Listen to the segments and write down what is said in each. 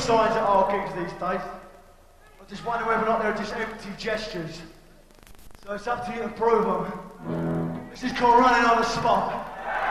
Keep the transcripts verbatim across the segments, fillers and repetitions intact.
signs at our gigs these days. I just wonder whether or not they're just empty gestures. So it's up to you to prove them. This is called Running on the Spot.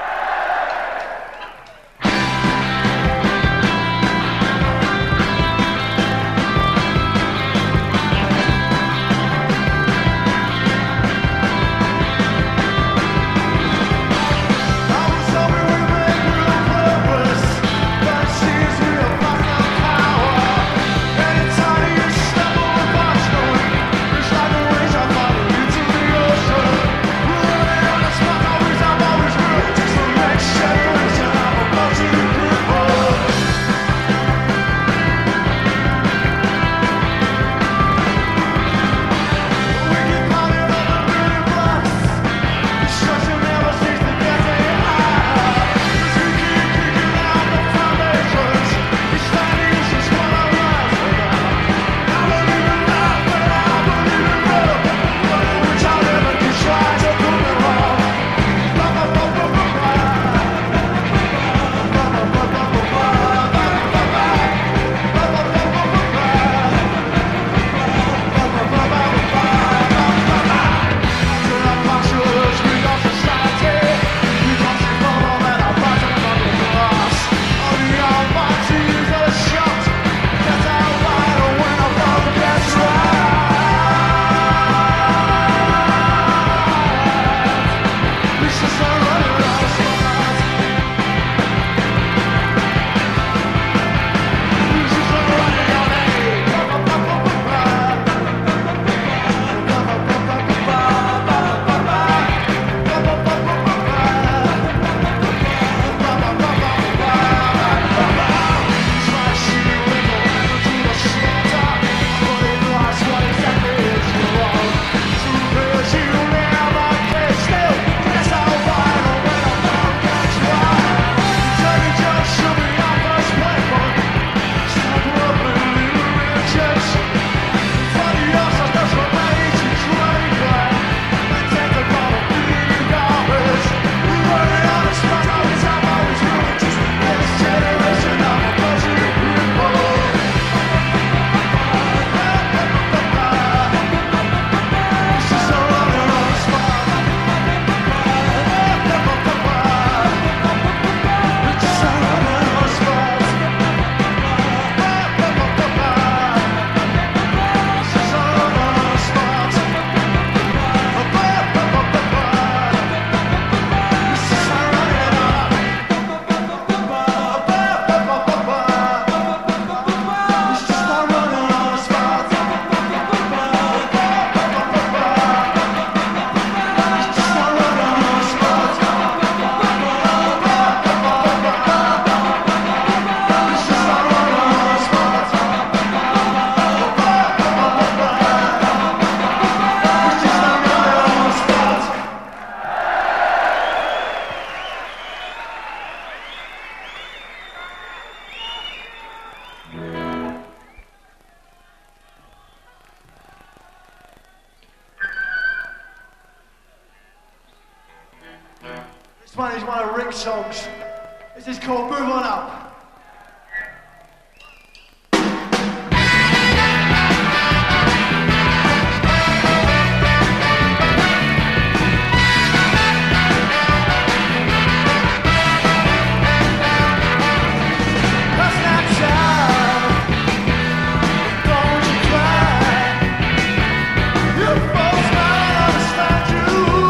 This one is one of Rick's songs. This is called Move On Up.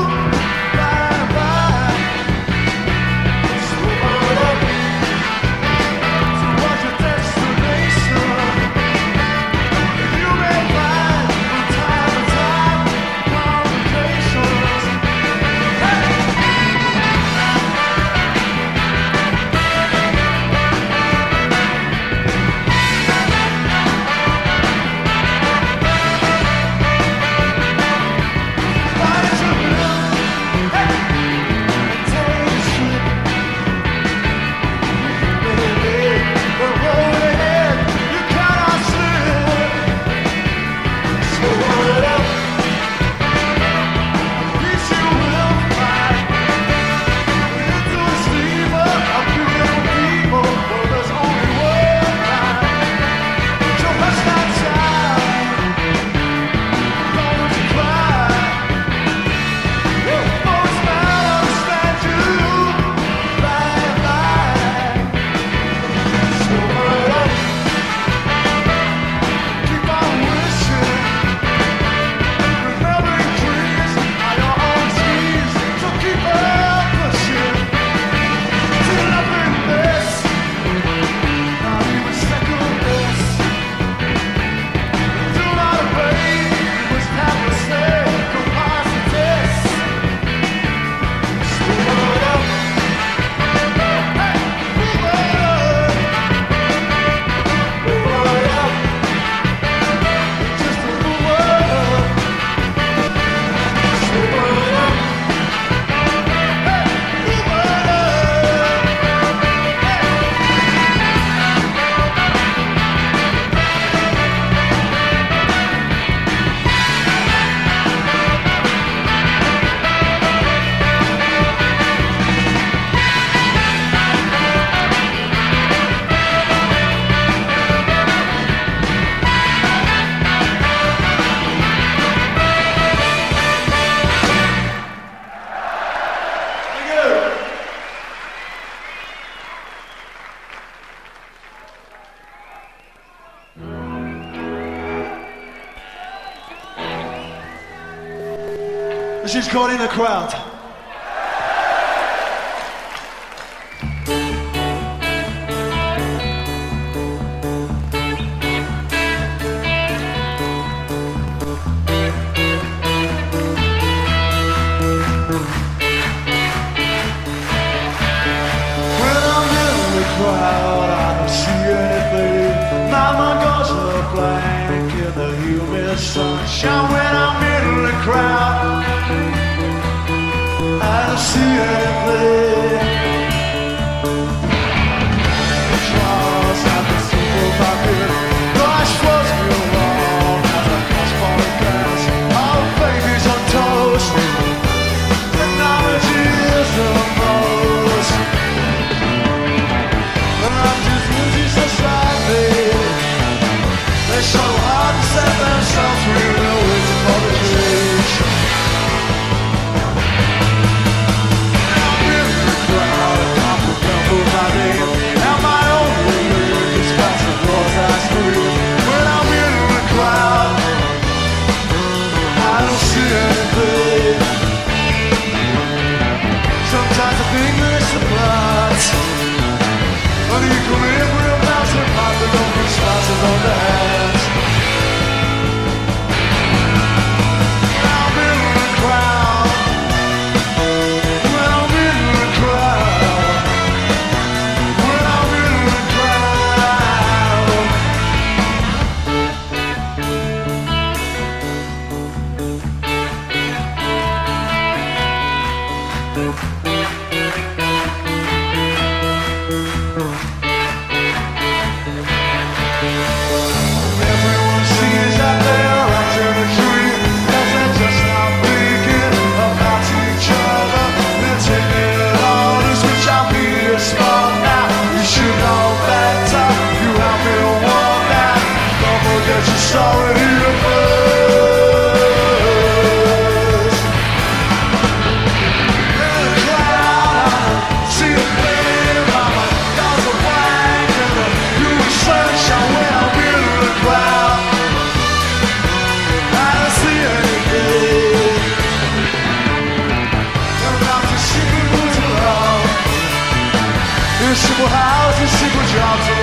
Bye. This is called In the Crowd. Crowd, I don't see anything. My mind goes a blank in the humid sunshine. When I'm in the crowd, I don't see anything. The trials have been simple by here. Life flows me along as I pass by the glass. All babies on toast. Technology is the most. I'm just losing society. They're so hard to set themselves free. Real waiting for the change. I'm in the crowd, I can't remember my name. And my only lyric is fast as words I scream. When I'm in the crowd, I don't see anything. Sometimes I think that it's the blood. An equilibrium mountain pipe that don't get slices on the hands. When I'm in the crowd, when I'm in the crowd, when I'm in the everyone sees that they're acting a dream, 'cause they're just not thinking about each other. They're taking it on as which I'm here smart now. You should know better. You have been warned now. Don't forget your story here first. In the crowd, I see a flame. My mind goes a blank in the human sunshine. When I'm in the crowd, I don't see anything. I'm not just simple to love. In simple houses, simple jobs.